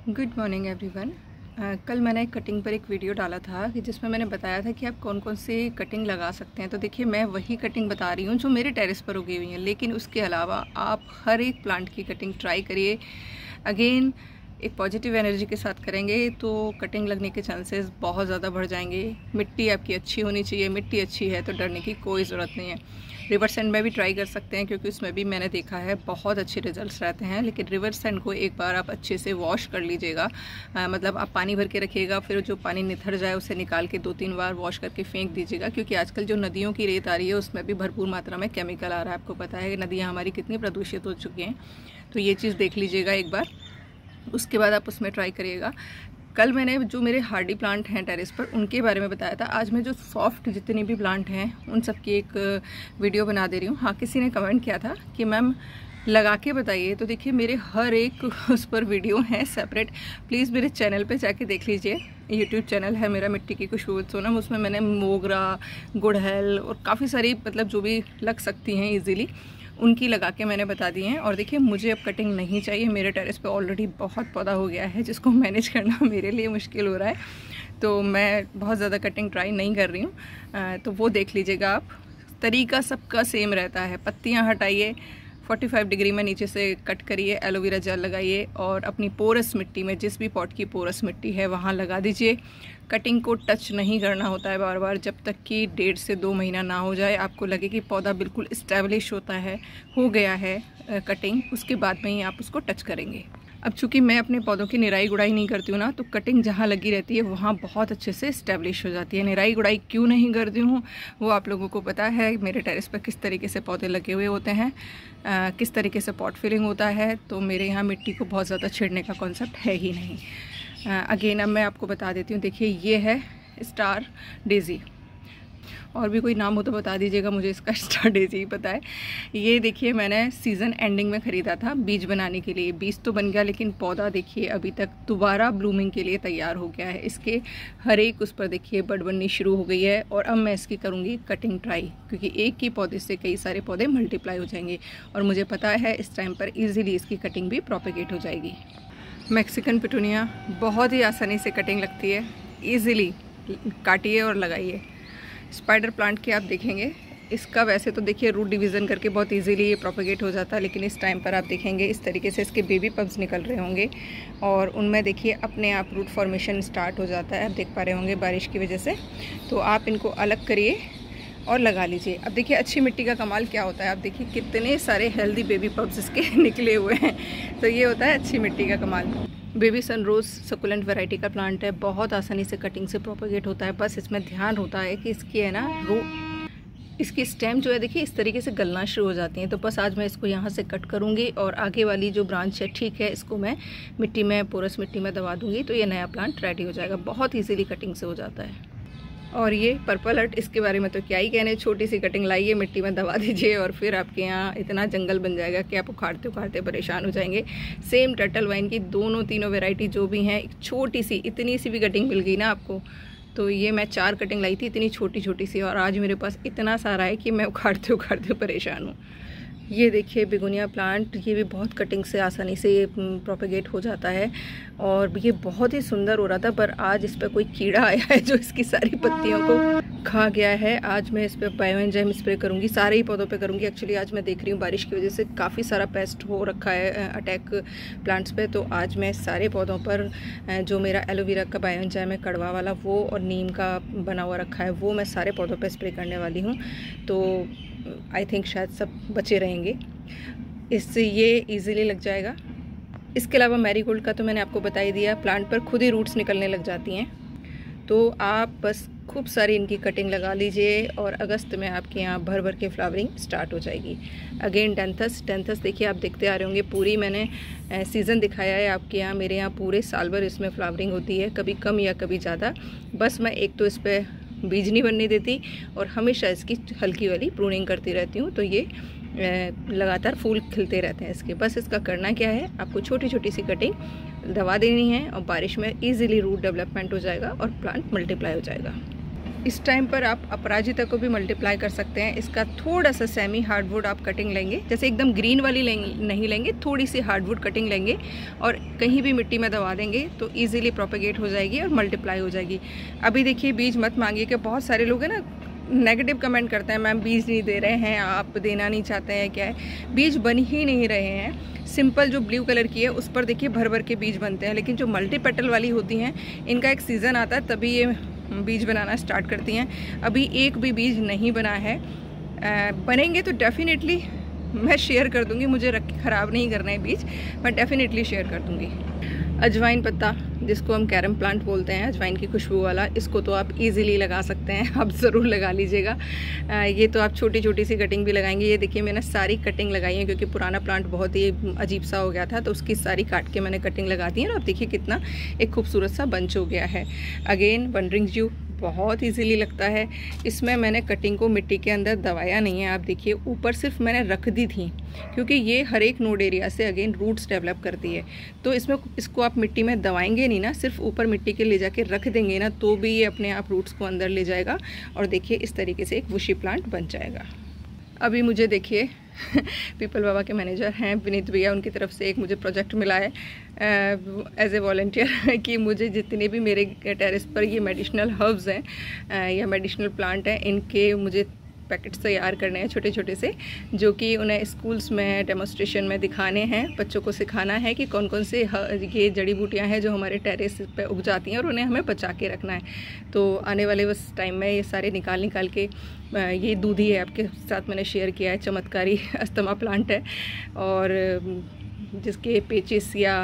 Good morning everyone. कल मैंने एक कटिंग पर एक वीडियो डाला था कि जिसमें मैंने बताया था कि आप कौन कौन सी कटिंग लगा सकते हैं। तो देखिए, मैं वही कटिंग बता रही हूँ जो मेरे टेरेस पर उगी हुई है, लेकिन उसके अलावा आप हर एक प्लांट की कटिंग ट्राई करिए। अगेन एक पॉजिटिव एनर्जी के साथ करेंगे तो कटिंग लगने के चांसेस बहुत ज़्यादा बढ़ जाएंगे। मिट्टी आपकी अच्छी होनी चाहिए, मिट्टी अच्छी है तो डरने की कोई ज़रूरत नहीं है। रिवर सैंड में भी ट्राई कर सकते हैं क्योंकि उसमें भी मैंने देखा है बहुत अच्छे रिजल्ट्स रहते हैं। लेकिन रिवर सैंड को एक बार आप अच्छे से वॉश कर लीजिएगा, मतलब आप पानी भर के रखिएगा, फिर जो पानी निथर जाए उसे निकाल के 2-3 बार वॉश करके फेंक दीजिएगा। क्योंकि आजकल जो नदियों की रेत आ रही है उसमें भी भरपूर मात्रा में केमिकल आ रहा है। आपको पता है नदियाँ हमारी कितनी प्रदूषित हो चुकी हैं, तो ये चीज़ देख लीजिएगा एक बार, उसके बाद आप उसमें ट्राई करिएगा। कल मैंने जो मेरे हार्डी प्लांट हैं टेरेस पर उनके बारे में बताया था। आज मैं जो सॉफ्ट जितने भी प्लांट हैं उन सब की एक वीडियो बना दे रही हूँ। हाँ, किसी ने कमेंट किया था कि मैम लगा के बताइए, तो देखिए मेरे हर एक उस पर वीडियो हैं सेपरेट। प्लीज़ मेरे चैनल पे जाके देख लीजिए। यूट्यूब चैनल है मेरा मिट्टी की खुशबू सोनम, उसमें मैंने मोगरा, गुड़हल और काफ़ी सारी मतलब जो भी लग सकती हैं ईजीली उनकी लगा के मैंने बता दी हैं। और देखिए, मुझे अब कटिंग नहीं चाहिए। मेरे टेरेस पे ऑलरेडी बहुत पौधा हो गया है जिसको मैनेज करना मेरे लिए मुश्किल हो रहा है, तो मैं बहुत ज़्यादा कटिंग ट्राई नहीं कर रही हूँ। तो वो देख लीजिएगा आप। तरीका सबका सेम रहता है। पत्तियाँ हटाइए, 45 डिग्री में नीचे से कट करिए, एलोवेरा जेल लगाइए और अपनी पोरस मिट्टी में, जिस भी पॉट की पोरस मिट्टी है वहाँ लगा दीजिए। कटिंग को टच नहीं करना होता है बार बार, जब तक कि 1.5 से 2 महीना ना हो जाए। आपको लगे कि पौधा बिल्कुल इस्टेब्लिश होता है, हो गया है कटिंग, उसके बाद में ही आप उसको टच करेंगे। अब चूंकि मैं अपने पौधों की निराई गुड़ाई नहीं करती हूँ ना, तो कटिंग जहाँ लगी रहती है वहाँ बहुत अच्छे से इस्टेब्लिश हो जाती है। निराई गुड़ाई क्यों नहीं करती हूँ वो आप लोगों को पता है। मेरे टेरेस पर किस तरीके से पौधे लगे हुए होते हैं, किस तरीके से पॉट फिलिंग होता है, तो मेरे यहाँ मिट्टी को बहुत ज़्यादा छिड़ने का कॉन्सेप्ट है ही नहीं। अगेन अब मैं आपको बता देती हूँ। देखिए, ये है स्टार डेजी, और भी कोई नाम हो तो बता दीजिएगा, मुझे इसका स्टार डेजी ही पता है। ये देखिए, मैंने सीज़न एंडिंग में ख़रीदा था बीज बनाने के लिए। बीज तो बन गया, लेकिन पौधा देखिए अभी तक दोबारा ब्लूमिंग के लिए तैयार हो गया है। इसके हर एक उस पर देखिए बड बननी शुरू हो गई है। और अब मैं इसकी करूँगी कटिंग ट्राई, क्योंकि एक ही पौधे से कई सारे पौधे मल्टीप्लाई हो जाएंगे और मुझे पता है इस टाइम पर ईजिली इसकी कटिंग भी प्रोपेगेट हो जाएगी। मैक्सिकन पिटूनिया बहुत ही आसानी से कटिंग लगती है, ईजिली काटिए और लगाइए। स्पाइडर प्लांट की आप देखेंगे, इसका वैसे तो देखिए रूट डिवीज़न करके बहुत इजीली ये प्रोपेगेट हो जाता है, लेकिन इस टाइम पर आप देखेंगे इस तरीके से इसके बेबी पब्स निकल रहे होंगे और उनमें देखिए अपने आप रूट फॉर्मेशन स्टार्ट हो जाता है। आप देख पा रहे होंगे बारिश की वजह से। तो आप इनको अलग करिए और लगा लीजिए। अब देखिए अच्छी मिट्टी का कमाल क्या होता है, आप देखिए कितने सारे हेल्दी बेबी पब्स इसके निकले हुए हैं। तो ये होता है अच्छी मिट्टी का कमाल। बेबी सनरोज सकुलेंट वैरायटी का प्लांट है, बहुत आसानी से कटिंग से प्रोपेगेट होता है। बस इसमें ध्यान होता है कि इसकी है ना इसकी स्टेम जो है देखिए इस तरीके से गलना शुरू हो जाती हैं। तो बस आज मैं इसको यहाँ से कट करूँगी और आगे वाली जो ब्रांच है, ठीक है, इसको मैं मिट्टी में, पोरस मिट्टी में दबा दूँगी, तो ये नया प्लांट रेडी हो जाएगा। बहुत ईजीली कटिंग से हो जाता है। और ये पर्पल हर्ट, इसके बारे में तो क्या ही कहने, छोटी सी कटिंग लाइए, मिट्टी में दबा दीजिए और फिर आपके यहाँ इतना जंगल बन जाएगा कि आप उखाड़ते उखाड़ते परेशान हो जाएंगे। सेम टर्टल वाइन की दोनों तीनों वैरायटी जो भी हैं, छोटी सी इतनी सी भी कटिंग मिल गई ना आपको, तो ये मैं 4 कटिंग लाई थी इतनी छोटी छोटी सी, और आज मेरे पास इतना सारा है कि मैं उखाड़ते उखाड़ते परेशान हूँ। ये देखिए बिगोनिया प्लांट, ये भी बहुत कटिंग से आसानी से प्रोपेगेट हो जाता है और ये बहुत ही सुंदर हो रहा था। पर आज इस पर कोई कीड़ा आया है जो इसकी सारी पत्तियों को खा गया है। आज मैं इस पर बायो एंजाइम स्प्रे करूँगी, सारे ही पौधों पे करूँगी। एक्चुअली आज मैं देख रही हूँ बारिश की वजह से काफ़ी सारा पेस्ट हो रखा है अटैक प्लांट्स पे, तो आज मैं सारे पौधों पर जो मेरा एलोवेरा का बायो एंजाइम है कड़वा वाला, वो और नीम का बना हुआ रखा है, वो मैं सारे पौधों पर स्प्रे करने वाली हूँ। तो आई थिंक शायद सब बचे रहेंगे, इससे ये इजीली लग जाएगा। इसके अलावा मैरीगोल्ड का तो मैंने आपको बता ही दिया, प्लांट पर खुद ही रूट्स निकलने लग जाती हैं। तो आप बस खूब सारी इनकी कटिंग लगा लीजिए और अगस्त में आपके यहाँ भर भर के फ्लावरिंग स्टार्ट हो जाएगी। अगेन डेंथस देखिए आप देखते आ रहे होंगे, पूरी मैंने सीज़न दिखाया है आपके यहाँ। मेरे यहाँ पूरे साल भर इसमें फ्लावरिंग होती है, कभी कम या कभी ज़्यादा। बस मैं एक तो इस पर बीज नहीं बनने देती और हमेशा इसकी हल्की वाली प्रूनिंग करती रहती हूँ, तो ये लगातार फूल खिलते रहते हैं इसके। बस इसका करना क्या है, आपको छोटी छोटी सी कटिंग दवा देनी है और बारिश में इजीली रूट डेवलपमेंट हो जाएगा और प्लांट मल्टीप्लाई हो जाएगा। इस टाइम पर आप अपराजिता को भी मल्टीप्लाई कर सकते हैं। इसका थोड़ा सा सेमी हार्डवुड आप कटिंग लेंगे, जैसे एकदम ग्रीन वाली नहीं लेंगे, थोड़ी सी हार्डवुड कटिंग लेंगे और कहीं भी मिट्टी में दबा देंगे तो इजीली प्रोपेगेट हो जाएगी और मल्टीप्लाई हो जाएगी। अभी देखिए बीज मत मांगिए, कि बहुत सारे लोग हैं ना नेगेटिव कमेंट करते हैं, मैम बीज नहीं दे रहे हैं, आप देना नहीं चाहते हैं, क्या है, बीज बन ही नहीं रहे हैं। सिंपल जो ब्लू कलर की है उस पर देखिए भर भर के बीज बनते हैं, लेकिन जो मल्टी पेटल वाली होती हैं इनका एक सीज़न आता है तभी ये बीज बनाना स्टार्ट करती हैं। अभी एक भी बीज नहीं बना है, बनेंगे तो डेफिनेटली मैं शेयर कर दूंगी। मुझे रख के ख़राब नहीं करना है बीज, मैं डेफिनेटली शेयर कर दूंगी। अजवाइन पत्ता, जिसको हम कैरम प्लांट बोलते हैं, अजवाइन की खुशबू वाला, इसको तो आप इजीली लगा सकते हैं, आप ज़रूर लगा लीजिएगा। ये तो आप छोटी छोटी सी कटिंग भी लगाएंगे। ये देखिए मैंने सारी कटिंग लगाई है, क्योंकि पुराना प्लांट बहुत ही अजीब सा हो गया था, तो उसकी सारी काट के मैंने कटिंग लगा दी है। और आप देखिए कितना एक खूबसूरत सा बंच हो गया है। अगेन वंडरिंग जू बहुत इजीली लगता है। इसमें मैंने कटिंग को मिट्टी के अंदर दबाया नहीं है, आप देखिए ऊपर सिर्फ मैंने रख दी थी, क्योंकि ये हर एक नोड एरिया से अगेन रूट्स डेवलप करती है। तो इसको आप मिट्टी में दबाएंगे नहीं ना, सिर्फ ऊपर मिट्टी के ले जाके रख देंगे ना, तो भी ये अपने आप रूट्स को अंदर ले जाएगा और देखिए इस तरीके से एक बुशी प्लांट बन जाएगा। अभी मुझे देखिए पीपल बाबा के मैनेजर हैं विनीत भैया, उनकी तरफ से एक मुझे प्रोजेक्ट मिला है एज ए वॉलंटियर कि मुझे जितने भी मेरे टेरेस पर ये मेडिसिनल हर्ब्स हैं या मेडिसिनल प्लांट हैं, इनके मुझे पैकेट्स तैयार करने हैं छोटे छोटे से, जो कि उन्हें स्कूल्स में डेमोस्ट्रेशन में दिखाने हैं। बच्चों को सिखाना है कि कौन कौन से ये जड़ी बूटियां हैं जो हमारे टेरेस पे उग जाती हैं और उन्हें हमें बचा के रखना है। तो आने वाले उस टाइम में ये सारे निकाल के ये दूधी है आपके साथ मैंने शेयर किया है, चमत्कारी अस्थमा प्लांट है, और जिसके पेचिस या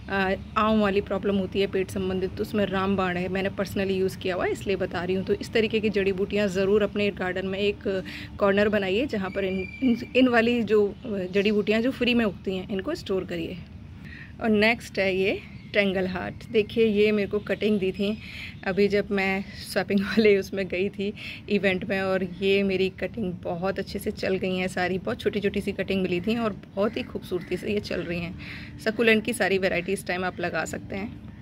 आँव वाली प्रॉब्लम होती है पेट संबंधित, तो उसमें रामबाण है, मैंने पर्सनली यूज़ किया हुआ है इसलिए बता रही हूँ। तो इस तरीके की जड़ी बूटियाँ ज़रूर अपने गार्डन में एक कॉर्नर बनाइए, जहाँ पर इन वाली जो जड़ी बूटियाँ जो फ्री में उगती हैं इनको स्टोर करिए। और नेक्स्ट है ये ट्रैंगल हार्ट। देखिए ये मेरे को कटिंग दी थी अभी जब मैं शॉपिंग वाले उसमें गई थी इवेंट में, और ये मेरी कटिंग बहुत अच्छे से चल गई हैं सारी, बहुत छोटी छोटी सी कटिंग मिली थी और बहुत ही खूबसूरती से ये चल रही हैं। सकुलेंट की सारी वैरायटी इस टाइम आप लगा सकते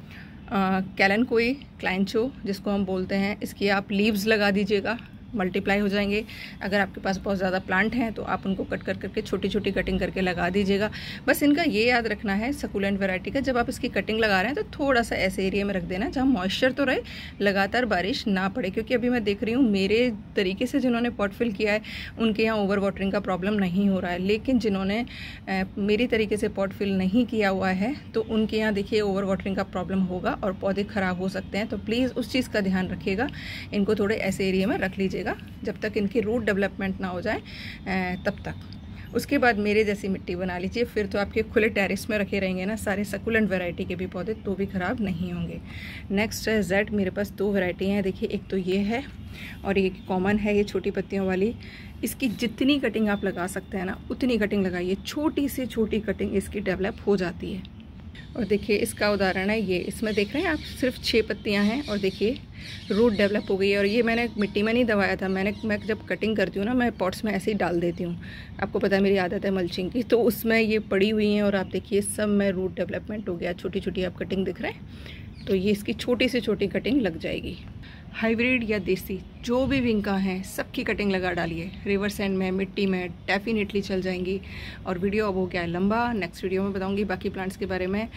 हैं। कैलन-कोई क्लाइंचो जिसको हम बोलते हैं, इसकी आप लीव्स लगा दीजिएगा, मल्टीप्लाई हो जाएंगे। अगर आपके पास बहुत ज़्यादा प्लांट हैं तो आप उनको कट करके छोटी छोटी कटिंग करके लगा दीजिएगा। बस इनका ये याद रखना है सकुलेंट वैरायटी का, जब आप इसकी कटिंग लगा रहे हैं तो थोड़ा सा ऐसे एरिया में रख देना जहाँ मॉइस्चर तो रहे, लगातार बारिश ना पड़े। क्योंकि अभी मैं देख रही हूँ मेरे तरीके से जिन्होंने पॉट फिल किया है उनके यहाँ ओवर वाटरिंग का प्रॉब्लम नहीं हो रहा है, लेकिन जिन्होंने मेरी तरीके से पॉट फिल नहीं किया हुआ है तो उनके यहाँ देखिए ओवर वाटरिंग का प्रॉब्लम होगा और पौधे ख़राब हो सकते हैं। तो प्लीज़ उस चीज़ का ध्यान रखिएगा, इनको थोड़े ऐसे एरिया में रख लीजिएगा जब तक इनकी रूट डेवलपमेंट ना हो जाए तब तक। उसके बाद मेरे जैसी मिट्टी बना लीजिए, फिर तो आपके खुले टेरेस में रखे रहेंगे ना सारे सकुलेंट वैरायटी के भी पौधे, तो भी ख़राब नहीं होंगे। नेक्स्ट है जेड, मेरे पास 2 वैरायटी हैं। देखिए एक तो ये है और एक कॉमन है, ये छोटी पत्तियों वाली। इसकी जितनी कटिंग आप लगा सकते हैं ना उतनी कटिंग लगाइए, छोटी से छोटी कटिंग इसकी डेवलप हो जाती है। और देखिए इसका उदाहरण है ये, इसमें देख रहे हैं आप सिर्फ 6 पत्तियां हैं और देखिए रूट डेवलप हो गई है। और ये मैंने मिट्टी में नहीं दबाया था, मैं जब कटिंग करती हूँ ना मैं पॉट्स में ऐसे ही डाल देती हूँ, आपको पता है मेरी आदत है मल्चिंग की, तो उसमें ये पड़ी हुई हैं और आप देखिए सब में रूट डेवलपमेंट हो गया। छोटी छोटी आप कटिंग दिख रहे हैं, तो ये इसकी छोटी से छोटी कटिंग लग जाएगी। हाइब्रिड या देसी जो भी विंका हैं सबकी कटिंग लगा डालिए, रिवर सैंड में मिट्टी में डेफिनेटली चल जाएंगी। और वीडियो अब हो गया है लंबा, नेक्स्ट वीडियो में बताऊंगी बाकी प्लांट्स के बारे में,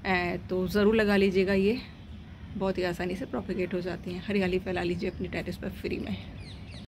तो ज़रूर लगा लीजिएगा। ये बहुत ही आसानी से प्रोपेगेट हो जाती हैं। हरियाली फैला लीजिए अपनी टेरेस पर फ्री में।